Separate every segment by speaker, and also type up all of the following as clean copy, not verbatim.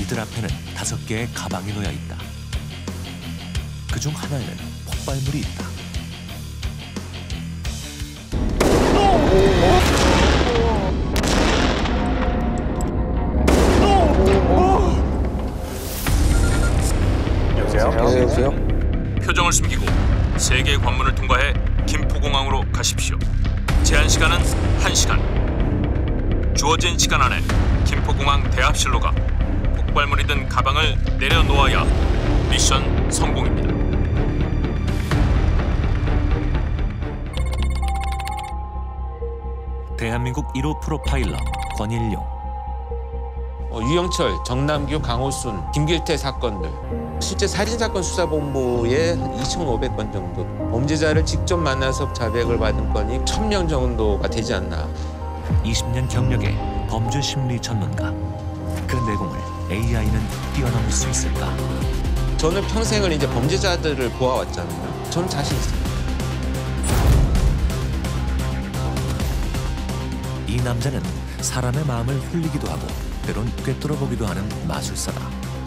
Speaker 1: 이들 앞에는 5개의 가방이 놓여 있다. 그중 하나에는 폭발물이 있다.
Speaker 2: 여보세요?
Speaker 3: 표정을 숨기고 3개의 관문을 통과해 김포공항으로 가십시오. 제한 시간은 1시간. 주어진 시간 안에 김포공항 대합실로 가 폭발물이 든 가방을 내려놓아야 미션 성공입니다.
Speaker 1: 대한민국 1호 프로파일러 권일용.
Speaker 2: 유영철, 정남규, 강호순, 김길태 사건들. 실제 살인사건 수사본부에 2,500건 정도. 범죄자를 직접 만나서 자백을 받은 건이 1,000명 정도가 되지 않나.
Speaker 1: 20년 경력의 범죄 심리 전문가. 그 내공을 AI는 뛰어넘을 수 있을까?
Speaker 2: 저는 평생을 이제 범죄자들을 보아왔잖아요. 저는 자신 있어요.
Speaker 1: 이 남자는 사람의 마음을 흘리기도 하고 때론 꿰뚫어보기도 하는 마술사다.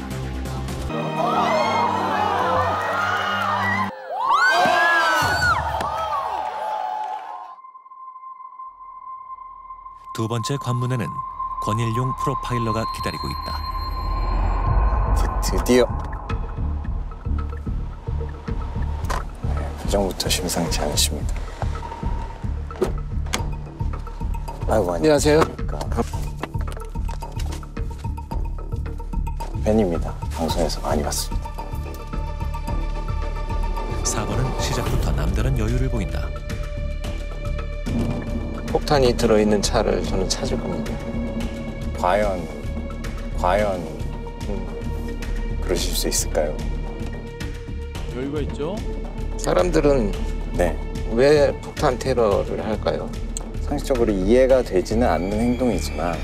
Speaker 1: 두 번째 관문에는 권일용 프로파일러가 기다리고 있다.
Speaker 4: 드디어 표정부터 심상치 않으십니다. 아이고,
Speaker 2: 안녕하세요.
Speaker 4: 팬입니다. 방송에서 많이 봤습니다.
Speaker 1: 4번은 시작부터 남다른 여유를 보인다.
Speaker 2: 폭탄이 들어있는 차를 저는 찾을 겁니다.
Speaker 4: 과연 그러실 수 있을까요?
Speaker 5: 여유가 있죠?
Speaker 2: 사람들은
Speaker 4: 네.
Speaker 2: 왜 폭탄 테러를 할까요?
Speaker 4: 상식적으로 이해가 되지는 않는 행동이지만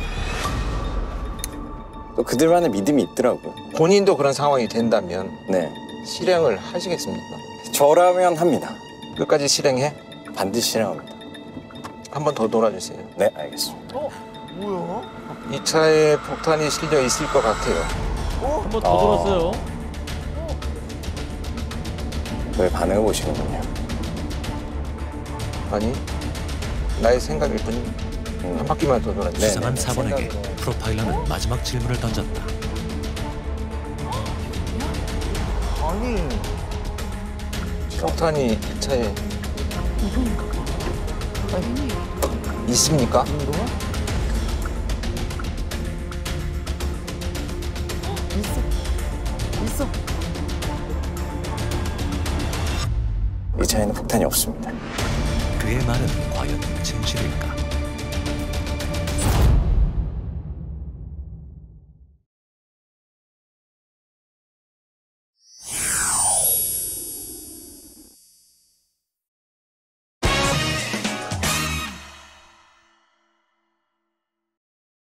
Speaker 4: 또 그들만의 믿음이 있더라고요.
Speaker 2: 본인도 그런 상황이 된다면
Speaker 4: 네.
Speaker 2: 실행을 하시겠습니까?
Speaker 4: 저라면 합니다.
Speaker 2: 끝까지 실행해?
Speaker 4: 반드시 실행합니다.
Speaker 2: 한 번 더 놀아주세요.
Speaker 4: 네, 알겠습니다.
Speaker 2: 이 차에 폭탄이 실려 있을 것 같아요.
Speaker 5: 한 번 더 돌았어요.
Speaker 4: 왜 반응을 보시는군요.
Speaker 2: 아니, 나의 생각일 뿐. 한 바퀴만 더 놀아주세요.
Speaker 1: 수상한 4번에게 프로파일러는 마지막 질문을 던졌다.
Speaker 2: 폭탄이 이 차에 있습니까?
Speaker 4: 이 차에는 폭탄이 없습니다.
Speaker 1: 그의 말은 과연 진실일까?